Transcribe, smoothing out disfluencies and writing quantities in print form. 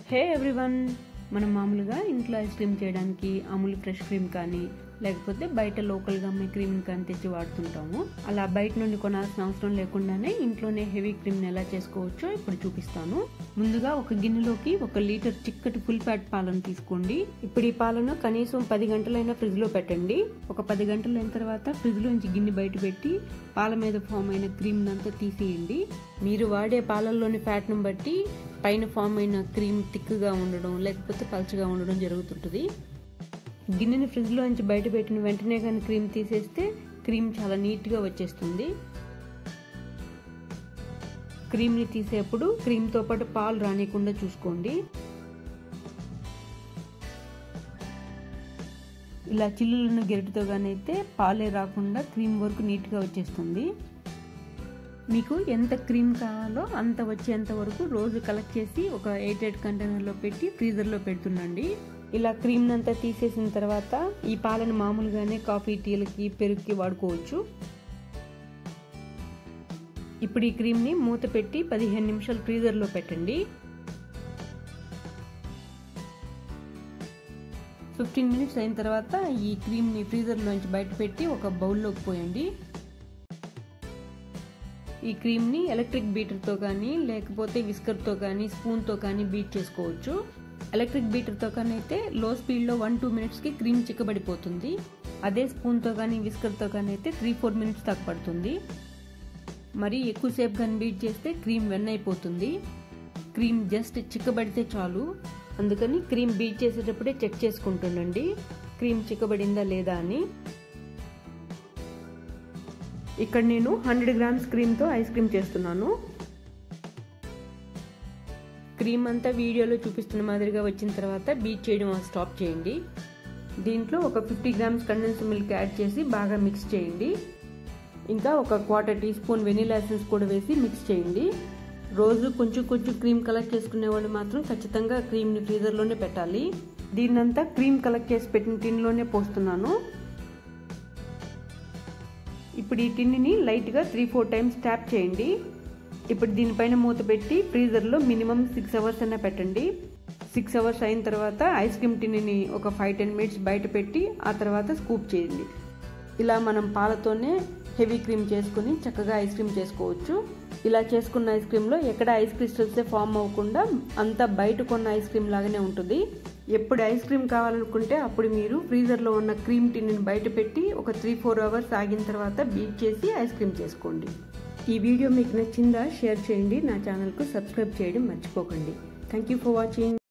హే everyone, మనం మామూలుగా ఇంట్లో ఐస్ క్రీమ్ చేయడానికి అమూల్ ఫ్రెష్ క్రీమ్ కానీ లేకపోతే బయట లోకల్గా అమ్మే క్రీమ్ కానీ తెచ్చి వాడుతుంటాము. అలా బయట నుండి కొనాల్సిన అవసరం లేకుండానే ఇంట్లోనే హెవీ క్రీమ్ని ఎలా చేసుకోవచ్చో ఇప్పుడు చూపిస్తాను. ముందుగా ఒక గిన్నెలోకి 1 లీటర్ చిక్కటి ఫుల్ ఫ్యాట్ పాలను తీసుకోండి. ఇప్పుడు ఈ పాలను కనీసం 10 గంటలైనా ఫ్రిడ్జ్ లో పెట్టండి. ఒక 10 గంటలు అయిన తర్వాత ఫ్రిడ్జ్ లోంచి గిన్నె బయట పెట్టి పాల మీద ఫామ్ అయిన క్రీమ్ అంతా తీసేయండి. మీరు వాడే పాలల్లోని ఫ్యాట్ ను బట్టి పైన ఫామ్ అయిన క్రీమ్ థిక్గా ఉండడం లేకపోతే పల్చగా ఉండడం జరుగుతుంటుంది. గిన్నెని ఫ్రిడ్జ్ లోంచి బయట పెట్టిన వెంటనే కానీ క్రీమ్ తీసేస్తే క్రీమ్ చాలా నీట్గా వచ్చేస్తుంది. క్రీమ్ని తీసేప్పుడు క్రీమ్తో పాటు పాలు రానికుండా చూసుకోండి. ఇలా చిల్లులను గెరటితో గానైతే పాలే రాకుండా క్రీమ్ వరకు నీట్గా వచ్చేస్తుంది. మీకు ఎంత క్రీమ్ కావాలో అంత వచ్చేంత వరకు రోజు కలెక్ట్ చేసి ఒక 8 కంటైనర్లో పెట్టి ఫ్రీజర్లో పెడుతుండండి. ఇలా క్రీమ్ అంతా తీసేసిన తర్వాత ఈ పాలను మామూలుగానే కాఫీ, టీలకి, పెరుగుకి వాడుకోవచ్చు. ఇప్పుడు ఈ క్రీమ్ని మూత పెట్టి 15 నిమిషాలు ఫ్రీజర్లో పెట్టండి. 15 మినిట్స్ అయిన తర్వాత ఈ క్రీమ్ని ఫ్రీజర్లోంచి బయట పెట్టి ఒక బౌల్లోకి పోయండి. ఈ క్రీమ్ని ఎలక్ట్రిక్ బీటర్తో కానీ లేకపోతే విస్కర్తో కానీ స్పూన్తో కానీ బీట్ చేసుకోవచ్చు. ఎలక్ట్రిక్ బీటర్తో కానీ అయితే లో స్పీడ్లో 1-2 మినిట్స్కి క్రీమ్ చిక్కబడిపోతుంది. అదే స్పూన్తో కానీ విస్కర్తో కానీ అయితే 3-4 మినిట్స్ దాకా పడుతుంది. మరి ఎక్కువసేపు కానీ బీట్ చేస్తే క్రీమ్ వెన్నైపోతుంది. క్రీమ్ జస్ట్ చిక్కబడితే చాలు. అందుకని క్రీమ్ బీట్ చేసేటప్పుడే చెక్ చేసుకుంటుండండి క్రీమ్ చిక్కబడిందా లేదా అని. ఇక్కడ నేను 100 గ్రామ్స్ క్రీమ్తో ఐస్ క్రీమ్ చేస్తున్నాను. క్రీమ్ అంతా వీడియోలో చూపిస్తున్న మాదిరిగా వచ్చిన తర్వాత బీట్ చేయడం స్టాప్ చేయండి. దీంట్లో ఒక 50 గ్రామ్స్ కండెన్స్ మిల్క్ యాడ్ చేసి బాగా మిక్స్ చేయండి. ఇంకా ఒక 1/4 టీ స్పూన్ వెనిలా ఎసెన్స్ కూడా వేసి మిక్స్ చేయండి. రోజు కొంచెం క్రీమ్ కలెక్ట్ చేసుకునే వాళ్ళు మాత్రం ఖచ్చితంగా క్రీమ్ని ఫ్రీజర్లోనే పెట్టాలి. దీన్నంతా క్రీమ్ కలెక్ట్ చేసి పెట్టిన టిన్లోనే పోస్తున్నాను. ఇప్పుడు ఈ టిన్ని లైట్గా 3-4 టైమ్స్ ట్యాప్ చేయండి. ఇప్పుడు దీనిపైన మూత పెట్టి ఫ్రీజర్లో మినిమం 6 అవర్స్ అయినా పెట్టండి. 6 అవర్స్ అయిన తర్వాత ఐస్ క్రీమ్ టిన్ని ఒక 5-10 మినిట్స్ బయట పెట్టి ఆ తర్వాత స్కూప్ చేయండి. ఇలా మనం పాలతోనే హెవీ క్రీమ్ చేసుకుని చక్కగా ఐస్ క్రీమ్ చేసుకోవచ్చు. ఇలా చేసుకున్న ఐస్ క్రీమ్లో ఎక్కడ ఐస్ క్రిస్టల్సే ఫామ్ అవ్వకుండా అంతా బయట కొన్న ఐస్ క్రీమ్ లాగానే ఉంటుంది. ఎప్పుడు ఐస్ క్రీమ్ కావాలనుకుంటే అప్పుడు మీరు ఫ్రీజర్లో ఉన్న క్రీమ్ టిన్ని బయట పెట్టి ఒక 3-4 అవర్స్ ఆగిన తర్వాత బీట్ చేసి ఐస్ క్రీమ్ చేసుకోండి. ఈ వీడియో మీకు నచ్చిందా? షేర్ చేయండి. నా ఛానల్కు సబ్స్క్రైబ్ చేయడం మర్చిపోకండి. Thank you for watching.